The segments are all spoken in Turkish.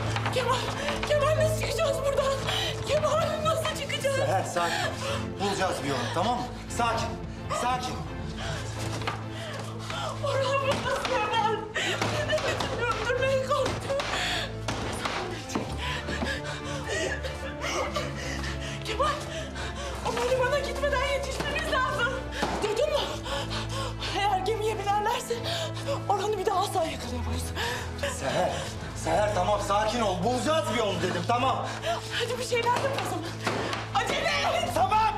Kemal, Kemal nasıl çıkacağız buradan? Kemal nasıl çıkacağız? Seher sakin. Bulacağız bir yolu, tamam mı? Sakin, sakin. Olamaz Kemal. Nefesimi öldürmeye kalktı. Kemal, onları bana gitmeden yetişmemiz lazım. Duydun mu? Eğer gemiye binerlerse Orhan'ı bir daha asla yakalayamayız. Seher, Seher tamam sakin ol. Bulacağız bir yolu dedim, tamam. Hadi bir şeyler yap o zaman. Acele et. Tamam.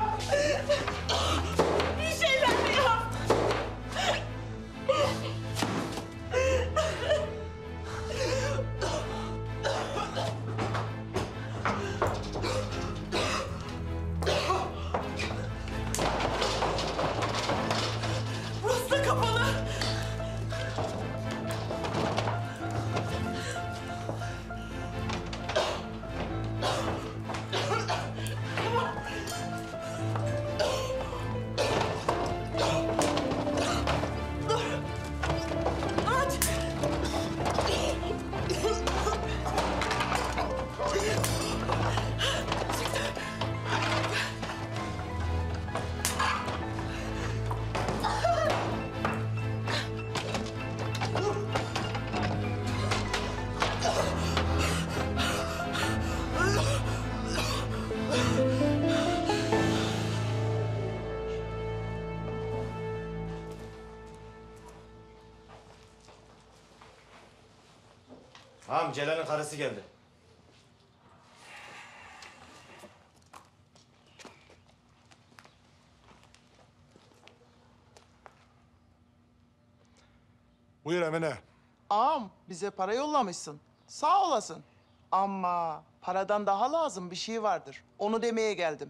Bir şeyler yap. Burası da kapalı. Aç. Tamam, Celal'in karısı geldi. Buyur Emine. Ağam, bize para yollamışsın. Sağ olasın. Ama paradan daha lazım bir şey vardır. Onu demeye geldim.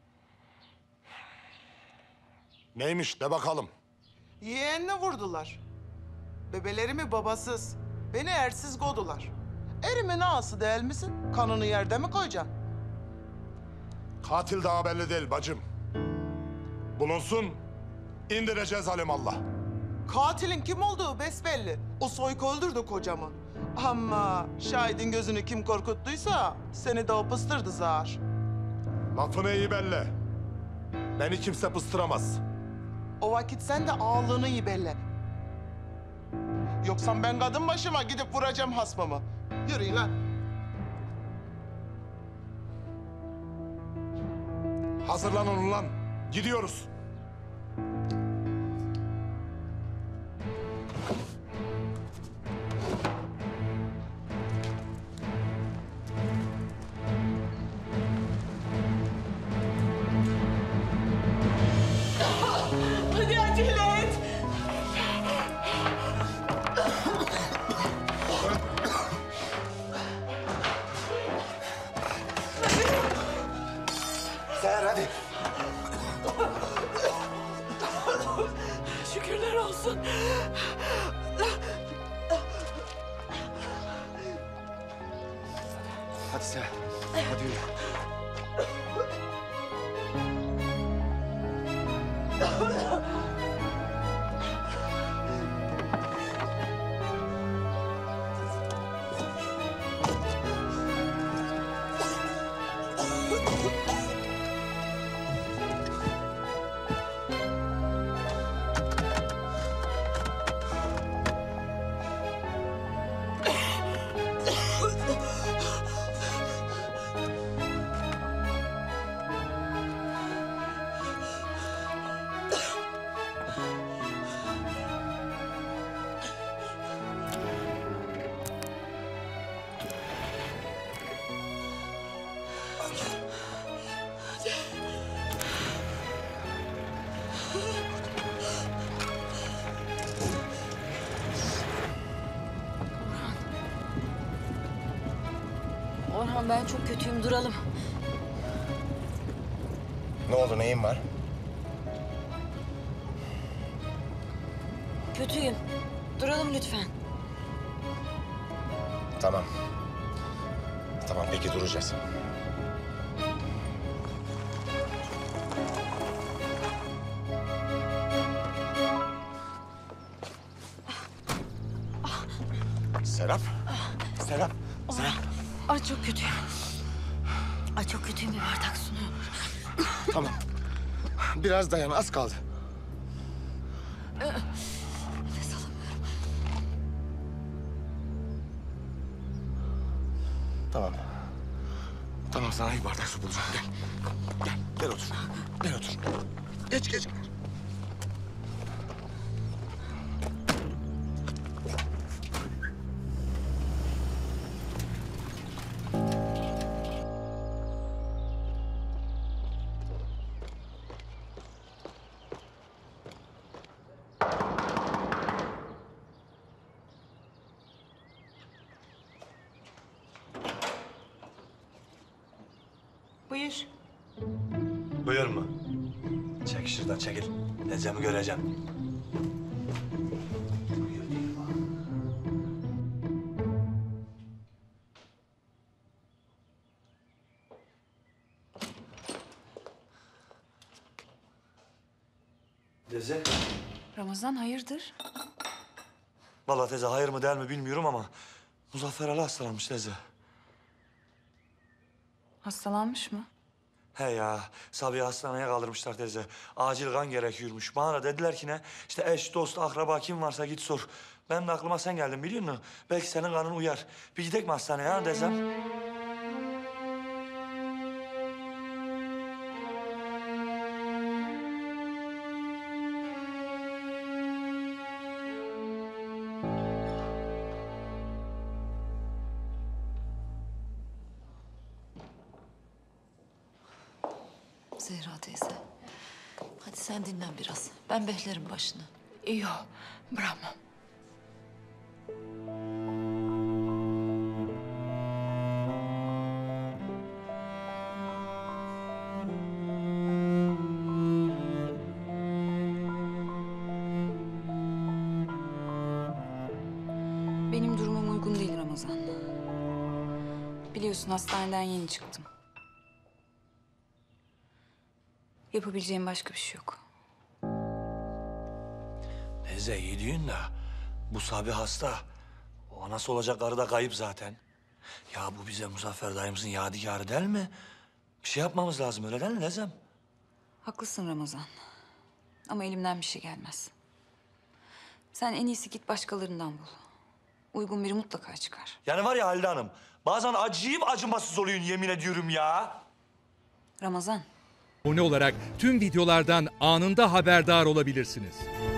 Neymiş de bakalım. Yeğenini vurdular. Bebelerimi babasız, beni ersiz godular. Erimin ağası değil misin? Kanını yerde mi koyacaksın? Katil daha belli değil bacım. Bulunsun, indireceğiz alimallah. Katilin kim olduğu besbelli. O soyku öldürdü kocamı. Ama şahidin gözünü kim korkuttuysa seni de o pıstırdı zar. Lafını iyi belli. Beni kimse pıstıramaz. O vakit sen de ağırlığını iyi belli. Yoksa ben kadın başıma gidip vuracağım hasmamı. Yürü lan. Hazırlanın ulan. Gidiyoruz. Hadi acele et. Seher hadi. Şükürler olsun. Hadi Seher, hadi yürü. Orhan ben çok kötüyüm, duralım. Ne oldu, neyin var? Kötüyüm. Duralım lütfen. Tamam. Tamam, peki duracağız. Serap. Serap. Serap. Ay çok kötüyüm. Ay çok kötüyüm, bir bardak su. Tamam. Biraz dayan, az kaldı. Nefes alamıyorum. Tamam. Tamam, sana bir bardak su bulacağım. Gel. Gel, gel otur. Gel otur. Geç, geç. Buyur. Buyur mu? Çekil şuradan, çekil. Necemi göreceğim. Buyur değil mi? Teyze. Ramazan hayırdır? Vallahi teyze hayır mı değil mi bilmiyorum ama Muzaffer Ali hastalanmış teyze. Hastalanmış mı? He ya, Sabiha hastaneye kaldırmışlar teyze. Acil kan gerekiyormuş. Bana da dediler ki ne? İşte eş, dost, akraba kim varsa git sor. Benim de aklıma sen geldin biliyor musun? Belki senin kanın uyar. Bir gidelim mi hastaneye ha teyzem? Zehra teyze. Hadi sen dinlen biraz. Ben behlerim başını. Yok, bırakmam. Benim durumum uygun değil Ramazan. Biliyorsun hastaneden yeni çıktım. Yapabileceğim başka bir şey yok. Teyze iyi diyorsun da bu Sabiha hasta. O nasıl olacak karı da kayıp zaten. Ya bu bize Muzaffer dayımızın yadigarı değil mi? Bir şey yapmamız lazım öyle değil mi teyzem? Haklısın Ramazan. Ama elimden bir şey gelmez. Sen en iyisi git başkalarından bul. Uygun biri mutlaka çıkar. Yani var ya Halide Hanım, bazen acıyıp acımasız oluyorsun yemin ediyorum ya. Ramazan. Abone olarak tüm videolardan anında haberdar olabilirsiniz.